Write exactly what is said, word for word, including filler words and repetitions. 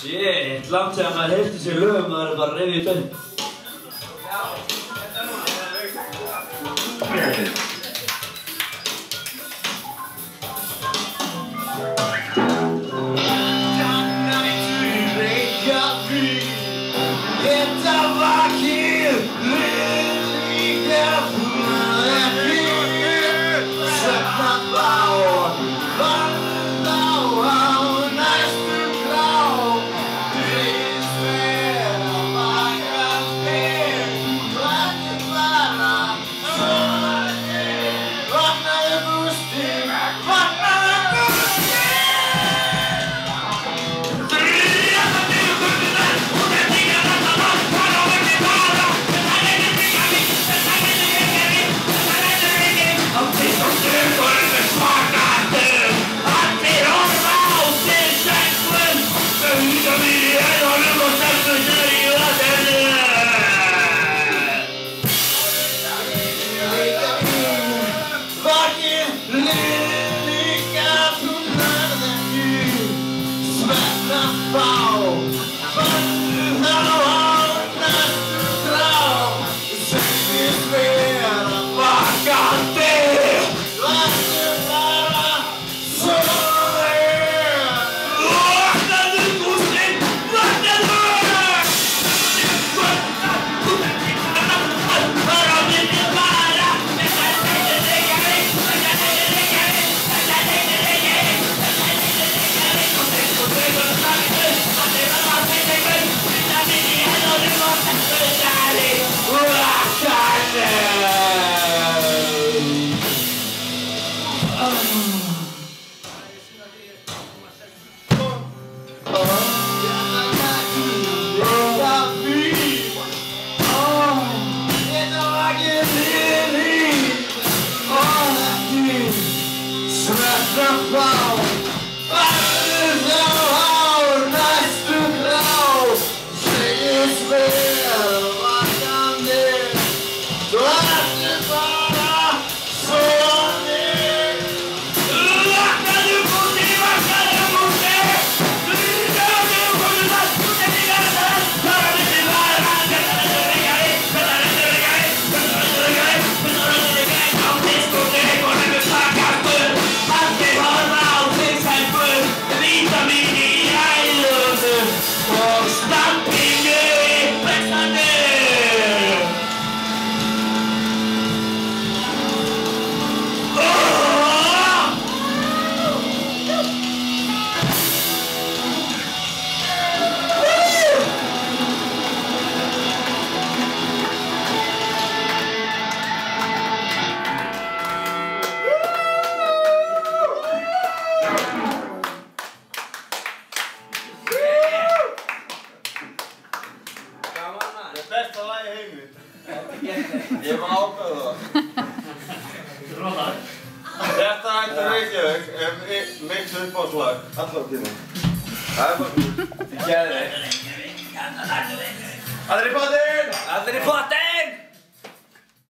Shit, langt þegar maður heyrti sér lögum og það er bara reyfið í bönn. Ég var ákveðu það. Þetta ætti Reykjavík er mitt uppáslag allar tíma. Það er bara... Þið gerði þig. Allir í pottinn! Allir í pottinn!